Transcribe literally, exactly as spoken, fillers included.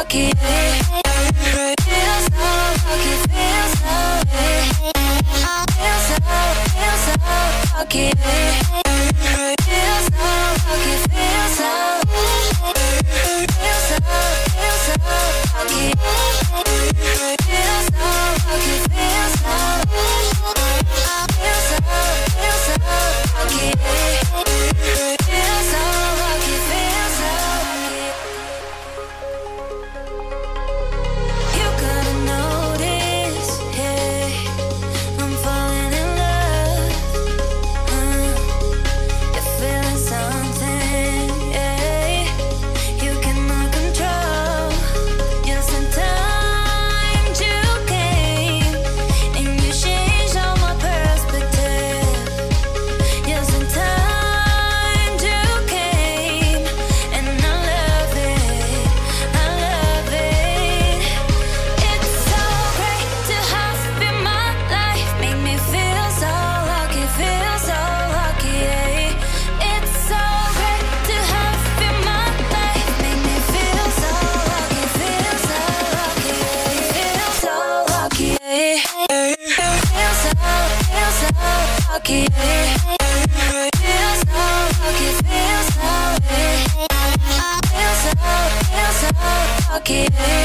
lucky. Feel so lucky, feel so feel so, feel so lucky. Feel so lucky, feel so feel so, feel so lucky. Feel so lucky, feel so feel so, feel so lucky. Feel so lucky, feel so lucky. You gotta notice, yeah, I'm falling in love. Uh, you're feeling something, yeah, you cannot control. Yes, sometimes you came and you changed all my perspective. Yes, sometimes you came and I love it, I love it. It's so great to have you in my life, make me feel so lucky, feel so lucky. Yeah. It's so great to have you in my life, make me feel so lucky, feel so lucky. Feel so lucky. Feel so, feel so lucky. Feel so lucky, feel so feel so, feel so lucky.